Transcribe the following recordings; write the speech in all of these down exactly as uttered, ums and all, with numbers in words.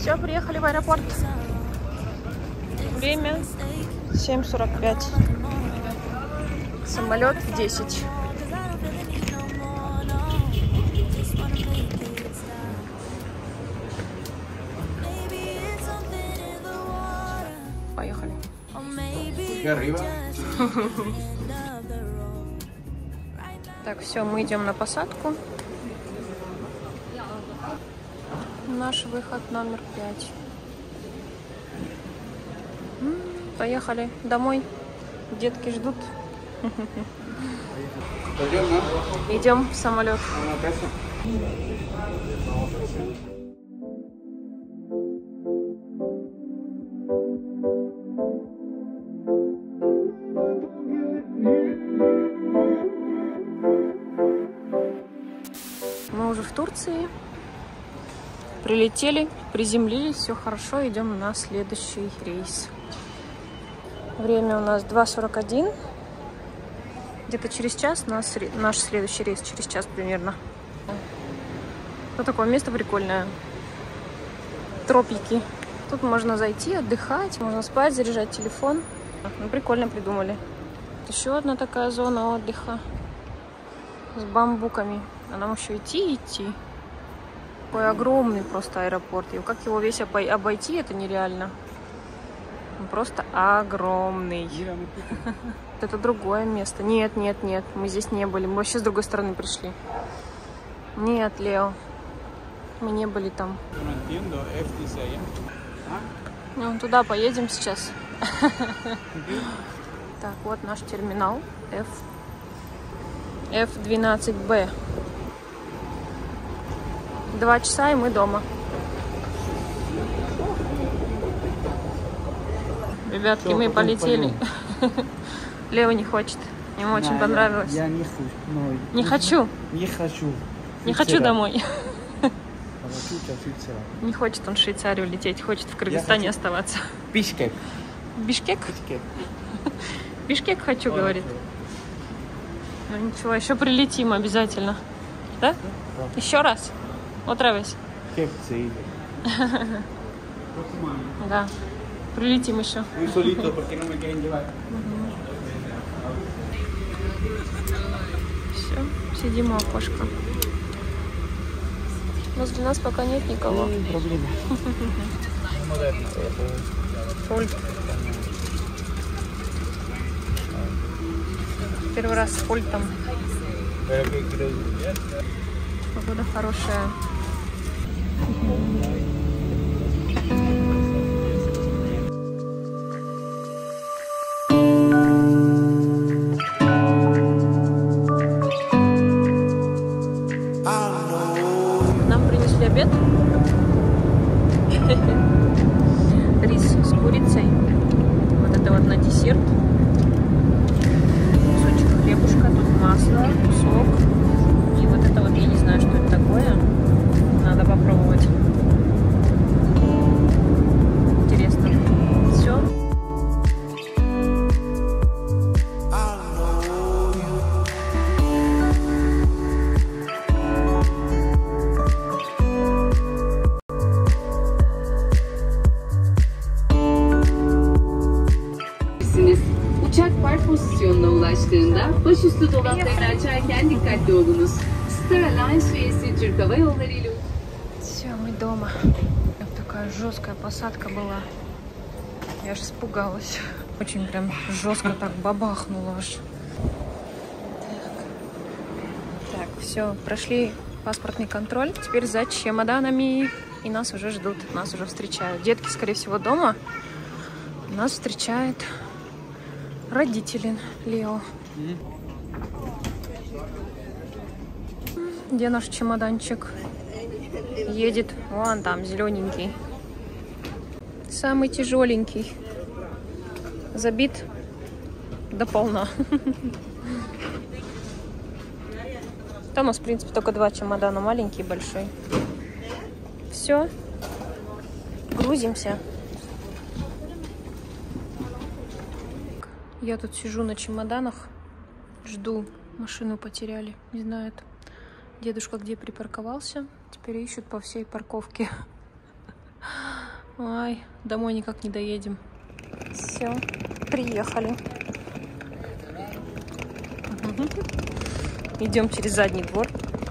Все, приехали в аэропорт. Время семь сорок пять. Самолет в десять. Поехали. Так, все, мы идем на посадку. Наш выход номер пять. Поехали домой. Детки ждут. Идем в самолет. Мы уже в Турции. Прилетели, приземлились, все хорошо, идем на следующий рейс. Время у нас два сорок один. Где-то через час нас, наш следующий рейс, через час примерно. Вот такое место прикольное. Тропики. Тут можно зайти, отдыхать, можно спать, заряжать телефон. Ну, прикольно придумали. Еще одна такая зона отдыха с бамбуками. А нам еще идти и идти. Такой огромный просто аэропорт. И как его весь обойти, это нереально. Он просто огромный. Это другое место. Нет, нет, нет. Мы здесь не были. Мы вообще с другой стороны пришли. Нет, Лео. Мы не были там. Ну, туда поедем сейчас. Так, вот наш терминал. F. эф двенадцать бэ. Два часа, и мы дома. Ребятки, мы полетели. Лео не хочет. Ему очень понравилось. Я не хочу. Не хочу. Не хочу. Не хочу домой. Не хочет он в Швейцарию лететь, хочет в Кыргызстане оставаться. Бишкек. Бишкек? Бишкек хочу, говорит. Ну ничего, еще прилетим обязательно. Да? Еще раз. Otra vez. Да. Прилетим еще. Все, сидим у окошка. Возле нас пока нет никого. Пульт. Первый раз с пультом. Погода хорошая. Нам принесли обед. Рис с курицей. Вот это вот на десерт. Кусочек хлебушка, тут масло, сок. И вот это вот, я не знаю, что это такое. Надо попробовать. Интересно. Все. Uçak park pozisyonuna ulaştığında başüstü dolaplarını açarken dikkatli olunuz. Star Alliance üyesi Türk Hava Yolları ile... Все, мы дома. Такая жесткая посадка была. Я аж испугалась. Очень прям жестко так бабахнуло аж. Так, так, все, прошли паспортный контроль. Теперь за чемоданами. И нас уже ждут, нас уже встречают. Детки, скорее всего, дома. Нас встречает родители Лео. Где наш чемоданчик? Едет вон там, зелененький. Самый тяжеленький. Забит до полна. Там у нас, в принципе, только два чемодана. Маленький и большой. Все. Грузимся. Я тут сижу на чемоданах. Жду. Машину потеряли. Не знают. Дедушка где припарковался. Теперь ищут по всей парковке. Ай, домой никак не доедем. Все, приехали. Идем через задний двор.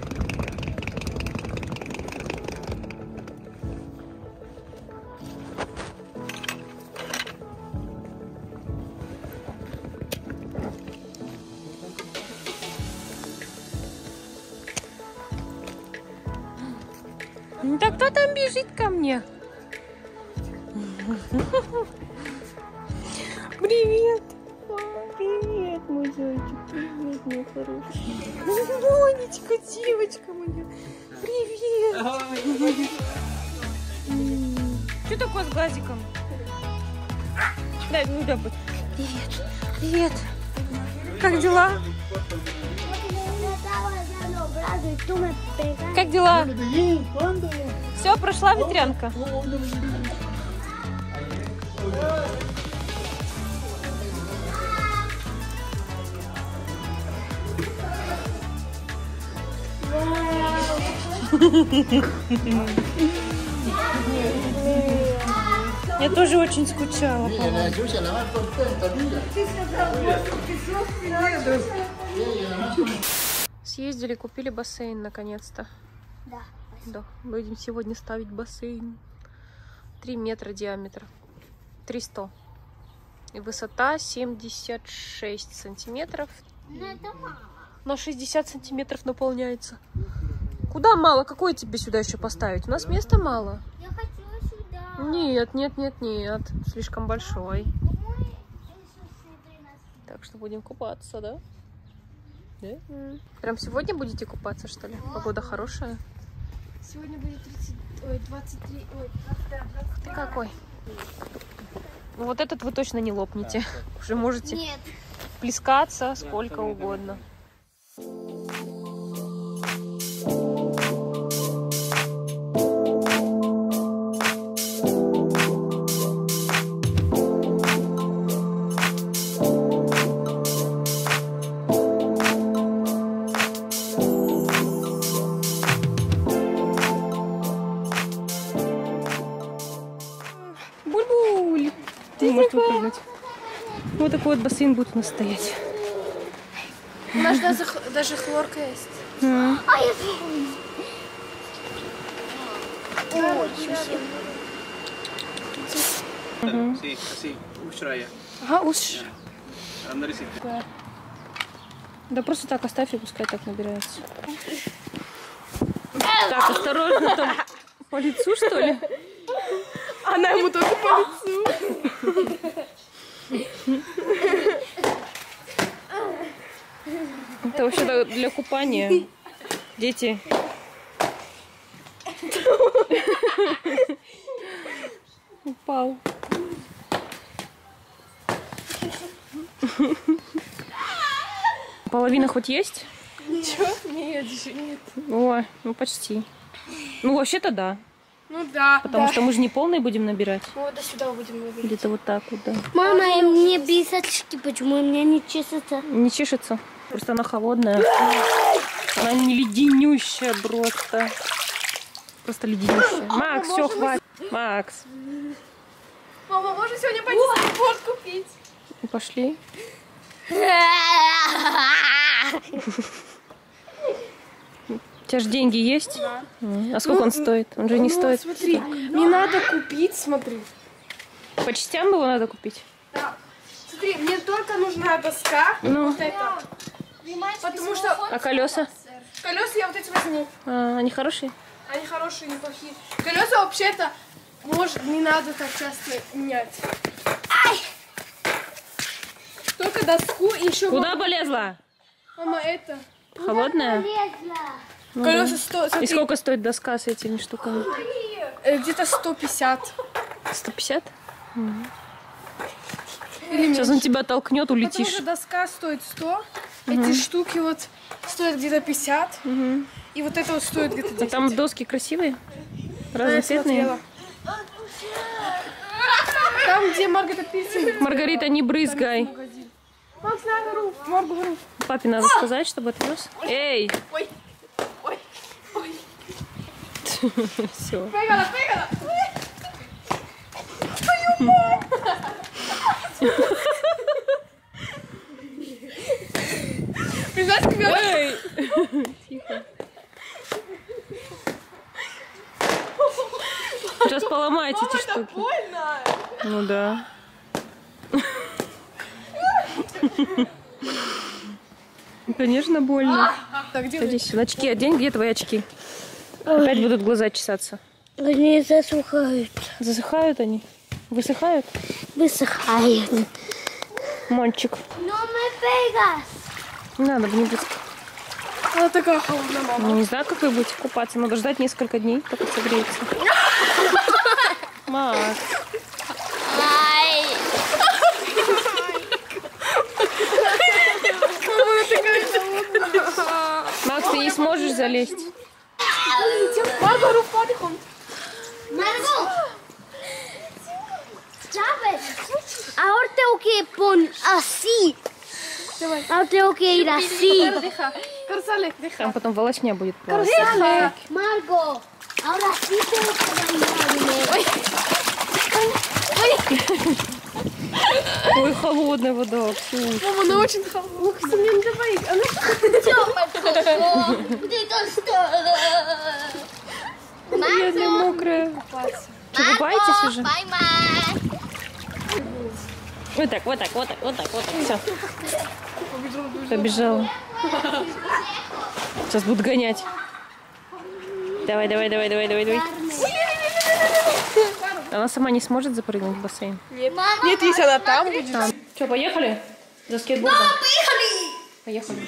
Да кто там бежит ко мне? Привет! Привет, мой зайчик. Привет, мой хороший. Монечка, девочка моя. Привет! Что такое с глазиком? Дай, ну да, привет. Привет. Как дела? Как дела? Все, прошла ветрянка? Я тоже очень скучала. Съездили, купили бассейн наконец-то. Да. Да. Будем сегодня ставить бассейн. Три метра диаметр. триста. И высота семьдесят шесть сантиметров. Но это мало. На шестьдесят сантиметров наполняется. Куда мало? Какое тебе сюда еще поставить? У нас места мало. Я хочу сюда. Нет, нет, нет, нет. Слишком большой. Так что будем купаться, да? Да? Прям сегодня будете купаться, что ли? Погода хорошая. Сегодня будет тридцать, ой, двадцать три, ой, двадцать два, двадцать Ты какой? Ну, вот этот вы точно не лопнете. Уже можете Нет. плескаться сколько угодно. Буль-буль! Ты не можешь выпрыгнуть. Вот такой вот бассейн будет у нас стоять. У нас даже, даже хлорка есть. А. А я Sí, así, ушрая. Ага, уж. Андресик. Да просто так оставь и пускай так набирается. Так, осторожно, там по лицу, что ли? Она ему тоже по лицу. Это вообще для купания. Дети. Упал. Половина хоть есть? Ничего? Нет, еще нет. О, ну почти. Ну вообще-то да. Ну да. Потому да. что мы же не полные будем набирать. Мы вот до сюда будем ловить. Где-то вот так вот, да. Мама, и мне писочки, почему у меня не чешется? Не чешется. Просто она холодная. Она не леденющая просто. Просто леденющая. Макс, все, хватит. Макс. Мама, можно сегодня пойти скейтборд купить? Пошли. У тебя же деньги есть? Да. А сколько он стоит? Он же не Ну, стоит. смотри, мне надо купить, смотри. По частям его надо купить? Да. Смотри, мне только нужна доска. Ну. Вот это. Потому что А колеса? колеса я вот эти возьму. А, они хорошие? Они хорошие, неплохие. Колеса вообще-то, может, не надо так часто менять. Ай! Только доску и еще... Куда полезла? Мама, это... Холодная? Ну, Колеса да. сто... И смотри, сколько стоит доска с этими штуками? э, где-то сто пятьдесят. сто пятьдесят? Или Сейчас он тебя толкнет, Потому улетишь. что доска стоит сто, эти штуки вот стоят где-то пятьдесят, Угу. и вот это вот стоит где-то А десять. там доски красивые? Да, я Разноцветные? смотрела. Там, где Маргарита Пирсинг. Маргарита, не брызгай. Магазин. Макс, на гору, Маргу гору. Папе надо сказать, чтобы отвез. Эй! Ой, ой, ой. Все. Прыгала, прыгала. Ой. Тихо. Сейчас поломаете эти штуки. Больно! Ну да. Конечно, больно. Так, где Садись. Очки одень, где твои очки? Опять будут глаза чесаться. Они засухают. Засыхают они? Высыхают? Высыхают. Мальчик. Но мы пегас. Не надо, не будет. Она такая холодная, мама. Ну, не знаю, как вы будете купаться. Надо ждать несколько дней, пока согреется. Макс. Ай. Макс, ты не сможешь залезть. Марго, рук подихом. Margo. ¿Sabes? Ahora tengo que poner así. Ahora tengo que ir así. Deja. Карсалек, деха. Там потом волосня будет плавать. Карсалек. Margo, ahora sí tengo que bañarme. Ой, холодная вода. Фу. Мама, она очень холодная. Ух, мне давай. Она Бедная, мокрая. Что, купаетесь уже? Вот так, вот так, вот так, вот так, вот так. Все. Побежала. Сейчас будут гонять. Давай, давай, давай, давай, давай, давай. Она сама не сможет запрыгнуть в бассейн. Нет, нет, если она там будет. Там. Что, поехали? За скейтбордом? Поехали.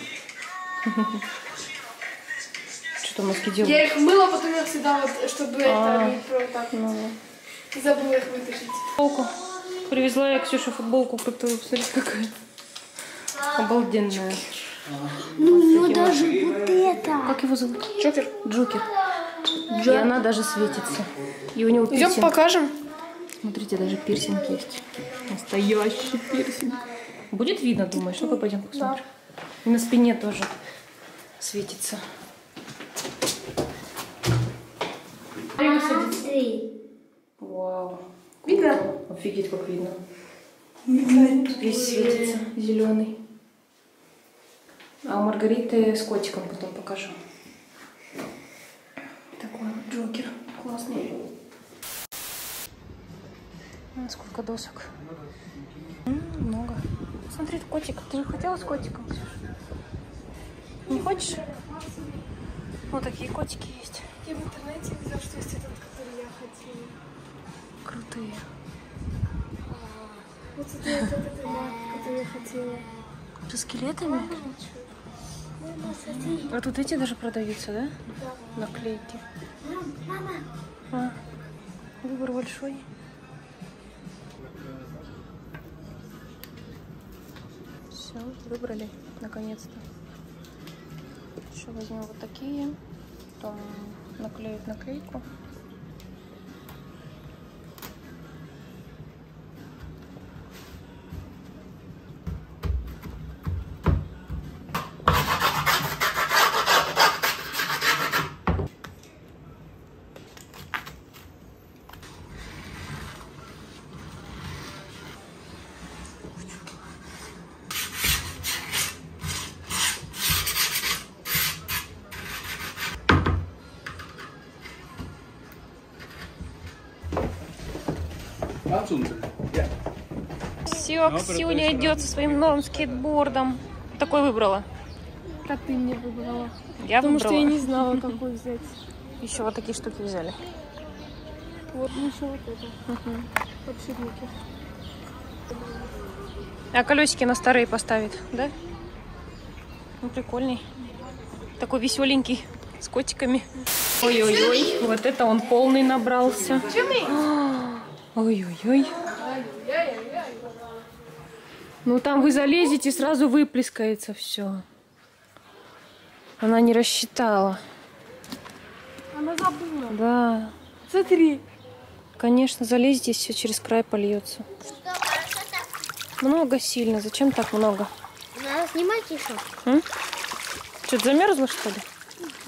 Что там носки делают? Я их мыла, потом я всегда вот, чтобы это А. не про так. Ну, Забыла их вытащить. футболку. Привезла я Ксюше футболку крутую. Смотрите, какая. Обалденная. Ну, у него даже вот это. Как его зовут? Джокер. Джокер. И она даже светится. И у него Идем пирсинг. покажем. Смотрите, даже пирсинг есть. Настоящий пирсинг. Будет видно, думаешь? Ну-ка, пойдем посмотрим. И на спине тоже светится. Смотри. Вау. Видно? Круто. Офигеть, как видно. Весь светится зеленый. А у Маргариты с котиком потом покажу. Такой вот Джокер. Классный. М, Сколько досок. М, Много. Смотри, котик. Ты же хотела с котиком? Не хочешь? Вот такие котики есть. Я в интернете видела, что есть этот, который я хотела. Крутые. Вот это вот этот маг, который я хотела. Со скелетами? А тут эти даже продаются, да? Наклейки. Мама. А, выбор большой. Все, выбрали, наконец-то. Еще возьмем вот такие. Потом наклеить наклейку. Все, Ксюня идет со своим новым скейтбордом. Такой выбрала. Как ты мне выбрала? Я Потому что выбрала. я не знала, какой взять. Еще вот такие штуки взяли. Вот еще вот это. Подшипники. А колесики на старые поставит, да? Ну, прикольный. Такой веселенький, с котиками. Ой-ой-ой, вот это он полный набрался. Ой-ой-ой. Ну, там вы залезете, сразу выплескается все. Она не рассчитала. Она забыла. Да, Смотри. конечно, залезете, все через край польется. Много сильно. Зачем так много? Надо снимать еще. Что-то замерзло, что ли?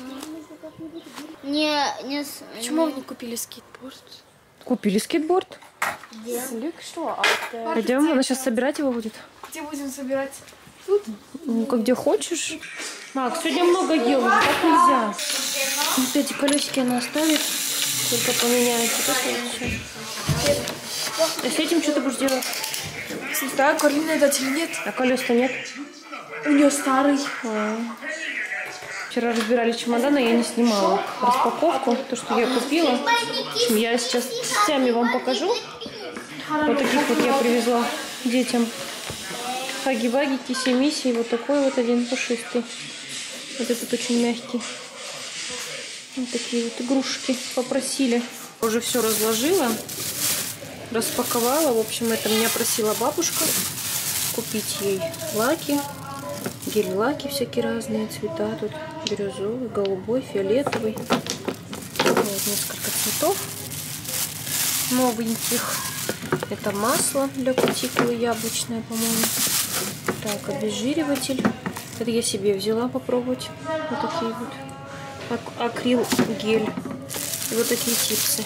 Не, не... с- Почему вы не купили скейтборд? Купили скейтборд. Пойдем, она сейчас собирать его будет. Где будем собирать? Тут? Ну, как где хочешь. Макс, сегодня много ел, уже так нельзя. Вот эти колесики она оставит, только поменяет. Вот это вот всё. А с этим что ты будешь делать? Не знаю, Каролина дать или нет. А колес-то нет? У нее старый. А. Вчера разбирали чемодан, а я не снимала распаковку, то, что я купила. Я сейчас частями вам покажу. Вот таких вот я привезла детям. Хаги-ваги, киси-миси. Вот такой вот один пушистый. Вот этот очень мягкий. Вот такие вот игрушки попросили. Уже все разложила, распаковала. В общем, это меня просила бабушка купить ей лаки. Гель-лаки всякие разные цвета. Тут бирюзовый, голубой, фиолетовый. Вот несколько цветов новеньких. Это масло для кутикулы яблочное, по-моему. Так, обезжириватель. Это я себе взяла попробовать. Вот такие вот. Ак акрил гель. И вот такие чипсы.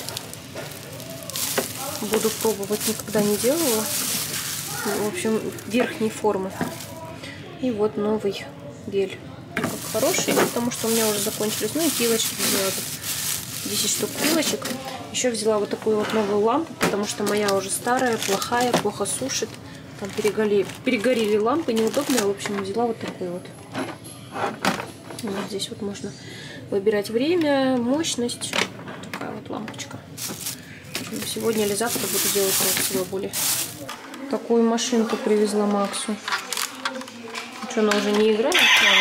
Буду пробовать, никогда не делала. В общем, верхней формы. И вот новый гель. Как хороший, потому что у меня уже закончились. Ну и пилочки взяла тут. десять штук пилочек. Еще взяла вот такую вот новую лампу, потому что моя уже старая, плохая, плохо сушит. Там перегорели, перегорели лампы, неудобная. В общем, взяла вот такую вот. Вот здесь вот можно выбирать время, мощность. Такая вот лампочка. Сегодня или завтра буду делать с бабулей. Такую машинку привезла Максу. Что, она уже не играет?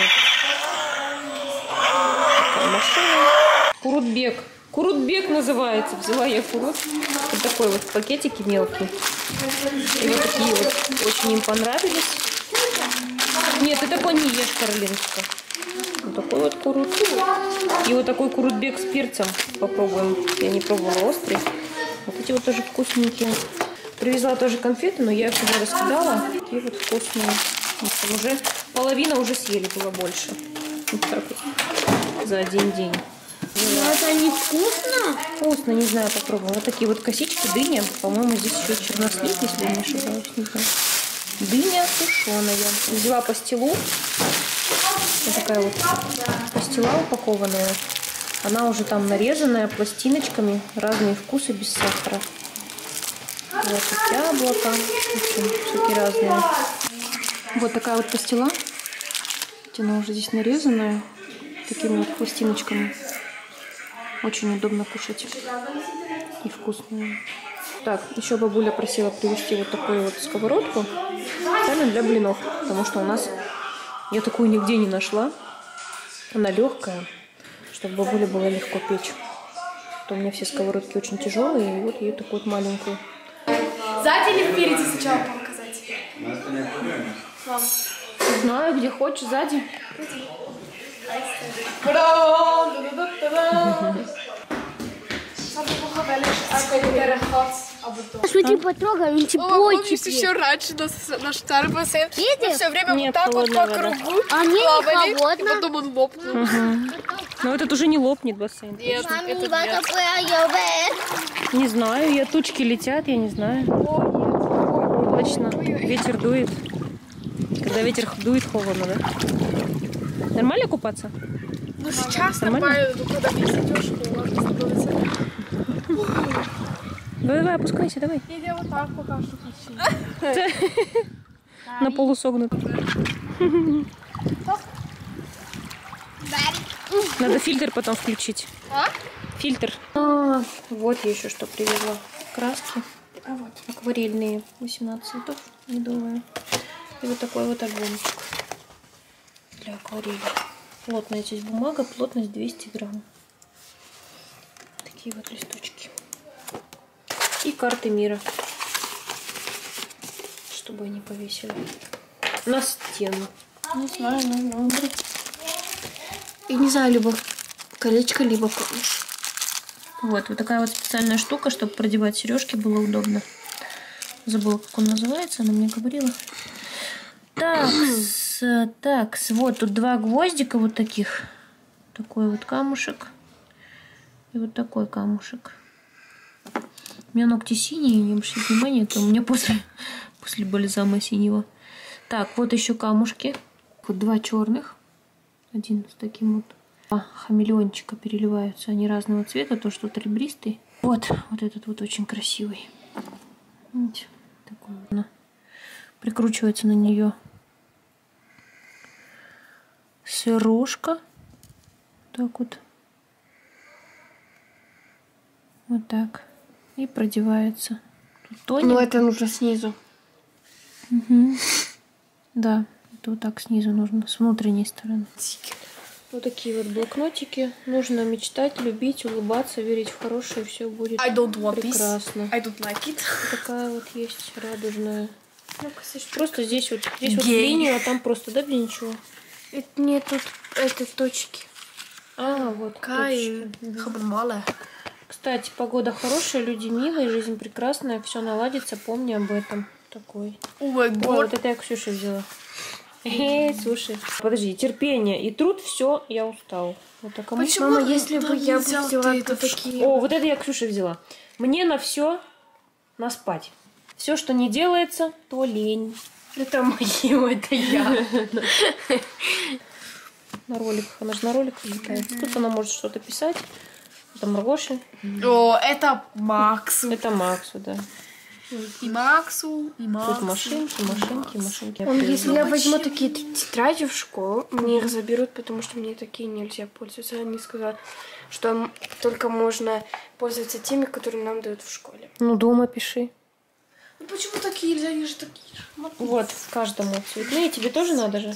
Такая машина. Курутбек. Курутбек называется. Взяла я курут. Вот такой вот пакетики мелкие. И вот такие вот. Очень им понравились. Нет, ты такой не ешь, Каролиночка. Вот такой вот курут. И вот такой курутбек с перцем. Попробуем. Я не пробовала острый. Вот эти вот тоже вкусненькие. Привезла тоже конфеты, но я их уже раскидала. Такие вот вкусные. Там уже половина уже съели, было больше. Вот так вот. За один день. Но это не вкусно? Вкусно, не знаю, попробуем. Вот такие вот косички, дыня. По-моему, здесь еще чернослив, если я не ошибаюсь. Не знаю. Дыня сушеная. Взяла пастилу. Вот такая вот пастила упакованная. Она уже там нарезанная пластиночками. Разные вкусы без сахара. Вот тут яблоко. В общем, всякие разные. Вот такая вот пастила. Она уже здесь нарезанная. Такими вот пластиночками. Очень удобно кушать. И вкусная. Так, еще бабуля просила привезти вот такую вот сковородку. Специально для блинов. Потому что у нас... Я такую нигде не нашла. Она легкая. Чтобы бабуле было легко печь. То у меня все сковородки очень тяжелые. И вот ее такую вот маленькую. Сзади или впереди сначала показать? Мам. Не знаю, где хочешь, сзади. Смотри, потрогай, он теплый Помнишь, теперь. еще раньше наш, наш старый бассейн, мы все время Нет, вот так вот по холодная вода. кругу А не плавали, и холодно. потом он лопнул. Но этот уже не лопнет бассейн. Нет, Мами, это вот нет. такое йогурт. Не знаю, я тучки летят, я не знаю. Облачно, ветер дует. Когда ветер дует, холодно, да? Нормально купаться? Ну сейчас Нормально? нормально, но когда весь идешь, холодно становится. Давай, давай, опускайся, давай. Я вот так пока что хочу. На полу согнут. Надо фильтр потом включить. А? Фильтр. А, вот я еще что привезла. Краски. А вот акварельные. восемнадцать цветов, не думаю. И вот такой вот альбомчик для акварели. Плотная здесь бумага, плотность двести грамм. Такие вот листочки. И карты мира. Чтобы они повесили на стену. Не знаю, наверное. И не знаю, либо колечко, либо камушек. Вот, вот такая вот специальная штука, чтобы продевать сережки, было удобно. Забыла, как он называется, она мне говорила. Так, с, так, с, вот тут два гвоздика вот таких. Такой вот камушек. И вот такой камушек. У меня ногти синие, не обращайте внимания, это у меня после, после бальзама синего. Так, вот еще камушки. Вот два черных. Один с таким вот. Два хамелеончика переливаются. Они разного цвета, то что тут ребристый. Вот, вот этот вот очень красивый. Видите, такой вот. Она прикручивается на нее сережка. Так вот. Вот так. И продевается. Тут тоненько. Но это нужно снизу. Угу. Да, это вот так снизу нужно, с внутренней стороны. Вот такие вот блокнотики. Нужно мечтать, любить, улыбаться, верить в хорошее, все будет I don't want прекрасно. this. I don't like it. Такая вот есть радужная. Ну-ка, слышь, Просто здесь вот, здесь вот Гей. линия, а там просто, да, без ничего. это нет тут этой точки. А, вот. Кай, точка. мало. Кстати, погода хорошая, люди милые, жизнь прекрасная, все наладится, помни об этом. Такой. О май Ой, год. вот это я Ксюше взяла. Эй, слушай. Подожди, терпение и труд, все, я устал. Вот так, а мы- Почему? Мама, если бы я бы взял взяла ты это вот в такие... О, вот это я Ксюше взяла. Мне на все на спать. Все, что не делается, то лень. Это мое, это я. На роликах. Она же на роликах летает. Тут она может что-то писать. Это Маргоши. О, это Максу. Это Максу, да. И Максу, и Максу. Тут машинки, машинки, машинки. Он, если я возьму Почему? такие тетради в школу, мне их заберут, потому что мне такие нельзя пользоваться. Они сказали, что м- только можно пользоваться теми, которые нам дают в школе. Ну, дома пиши. Ну почему такие нельзя? Они же такие же. Вот, каждому цветные. Тебе тоже надо же?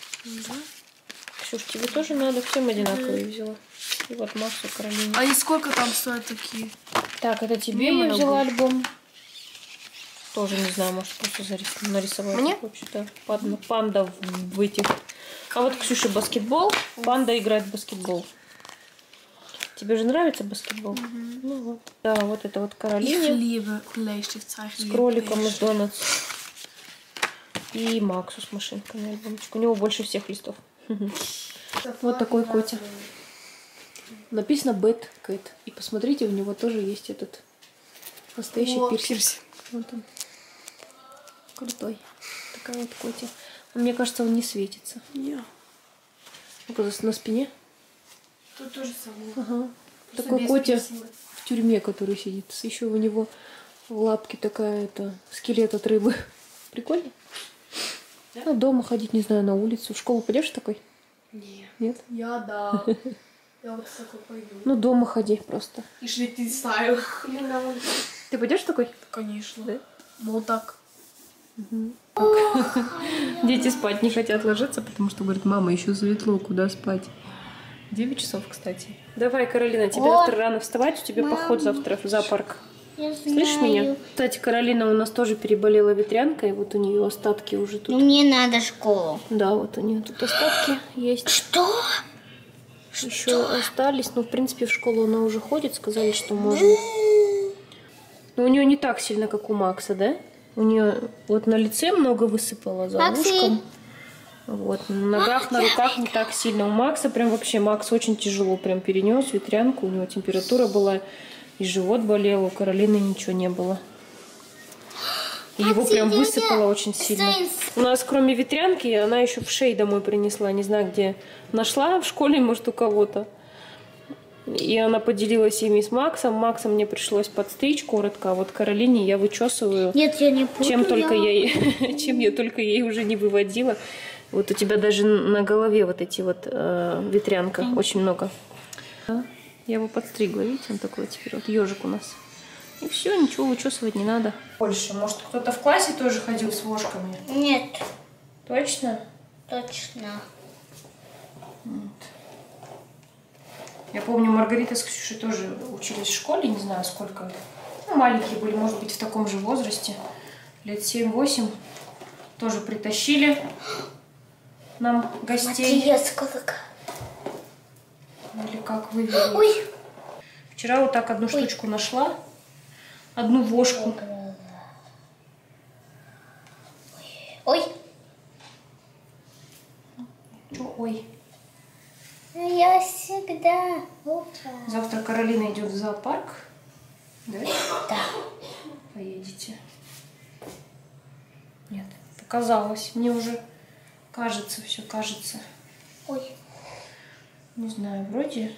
Ксюш, тебе тоже надо. Всем одинаковые взяла. И вот Максу, Каролине. Они сколько там стоят такие? Так, это тебе Мне я взяла много. альбом. Тоже не знаю, может просто зарис- нарисовать. Мне? Вообще-то панда, панда в, в этих. А вот Ксюша баскетбол. Панда играет в баскетбол. Тебе же нравится баскетбол? Ну вот. Да, вот это вот Ich Каролине liebe Bleistiftzeichnungen. с кроликом из Донатс. И Максу с машинками альбомчик. У него больше всех листов. Вот такой котя. Написано Bad Cat. И посмотрите, у него тоже есть этот настоящий О, пирсинг. пирсинг. Вот он. Крутой. Такая вот котя. Мне кажется, он не светится. Не. Ну-ка, на спине. Тут тоже самое. Ага. Такой котя в тюрьме, который сидит. Еще у него в лапке такая это скелет от рыбы. Прикольно? Ну, дома ходить, не знаю, на улицу. В школу пойдешь такой? Не. Нет? Я да. Я вот с такой пойду. Ну, дома ходи просто. И швейный стайл. Ты пойдешь такой? Конечно. Да? Вот так. Дети спать не хотят ложиться, потому что говорят, мама, еще светло, куда спать? девять часов, кстати. Давай, Каролина, тебе О, завтра рано вставать, у тебя поход завтра в зоопарк. Я Слышишь меня? Кстати, Каролина у нас тоже переболела ветрянкой, вот у нее остатки уже тут. Мне надо школу. Да, вот у нее тут остатки есть. Что? Еще остались, но в принципе в школу она уже ходит, сказали, что можно. Но у нее не так сильно, как у Макса, да? У нее вот на лице много высыпало, за Макси. ушком. Вот, на ногах, на руках не так сильно. У Макса прям вообще, Макс очень тяжело прям перенес ветрянку, у него температура была, и живот болел, у Каролины ничего не было. И его Макси, прям дядя, высыпало очень сильно. Сейнс. У нас кроме ветрянки, она еще в шее домой принесла, не знаю где. Нашла в школе, может, у кого-то. И она поделилась ими с Максом. Макса мне пришлось подстричь коротко, а вот Каролине я вычесываю. Нет, я не путаю. Чем только я, ей- чем я только ей уже не выводила. Вот у тебя даже на голове вот эти вот э, ветрянка, очень много. Да, я его подстригла, видите, он такой теперь вот ежик у нас. И все, ничего вычесывать не надо. Больше, может, кто-то в классе тоже ходил с ложками? Нет, Точно? точно. Я помню, Маргарита с Ксюшей тоже учились в школе, не знаю сколько. Ну, маленькие были, может быть, в таком же возрасте. Лет семь-восемь. Тоже притащили нам гостей. Матриецка такая. Или как вывели. Ой. Вчера вот так одну штучку нашла. Одну вошку. Ой. Чё, ой. Я всегда. Опа. Завтра Каролина идет в зоопарк. Да? Да. Поедете? Нет, показалось. Мне уже кажется, все кажется. Ой. Не знаю, вроде.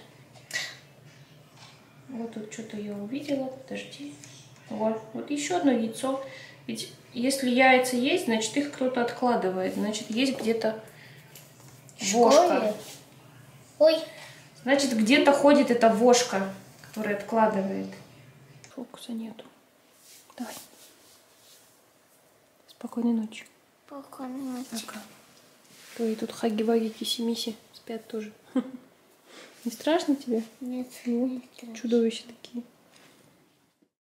Вот тут что-то я увидела. Подожди. Вот, вот еще одно яйцо. Ведь если яйца есть, значит их кто-то откладывает. Значит, есть где-то вошка. Ой. Значит, где-то ходит эта вошка, которая откладывает. Фокуса нету. Давай. Спокойной ночи. Спокойной ночи. Пока. Твои тут хаги-ваги, киси-миси спят тоже. Не страшно тебе? Нет. Ну, чудовища такие.